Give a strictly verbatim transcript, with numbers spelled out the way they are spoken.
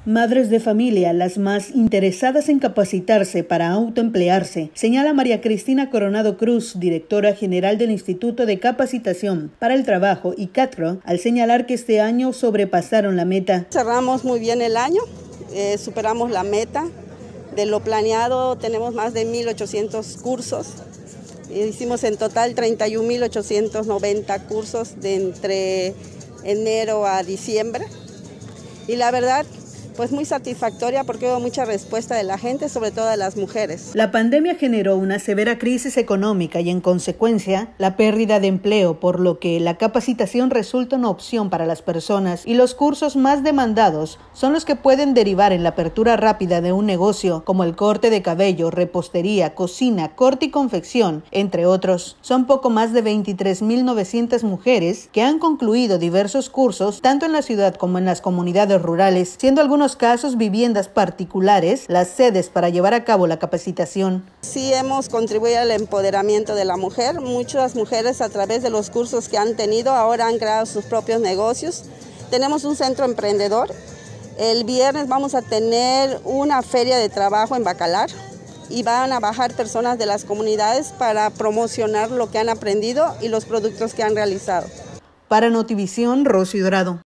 Madres de familia, las más interesadas en capacitarse para autoemplearse, señala María Cristina Coronado Cruz, directora general del Instituto de Capacitación para el Trabajo y CATRO, al señalar que este año sobrepasaron la meta. Cerramos muy bien el año, eh, superamos la meta. De lo planeado tenemos más de mil ochocientos cursos. Hicimos en total treinta y un mil ochocientos noventa cursos de entre enero a diciembre. Y la verdad, pues muy satisfactoria porque hubo mucha respuesta de la gente, sobre todo de las mujeres. La pandemia generó una severa crisis económica y en consecuencia la pérdida de empleo, por lo que la capacitación resulta una opción para las personas y los cursos más demandados son los que pueden derivar en la apertura rápida de un negocio como el corte de cabello, repostería, cocina, corte y confección, entre otros. Son poco más de veintitrés mil novecientas mujeres que han concluido diversos cursos tanto en la ciudad como en las comunidades rurales, siendo algunos casos viviendas particulares las sedes para llevar a cabo la capacitación. Sí hemos contribuido al empoderamiento de la mujer. Muchas mujeres a través de los cursos que han tenido ahora han creado sus propios negocios. Tenemos un centro emprendedor. El viernes vamos a tener una feria de trabajo en Bacalar y van a bajar personas de las comunidades para promocionar lo que han aprendido y los productos que han realizado. Para Notivisión, Rosy Dorado.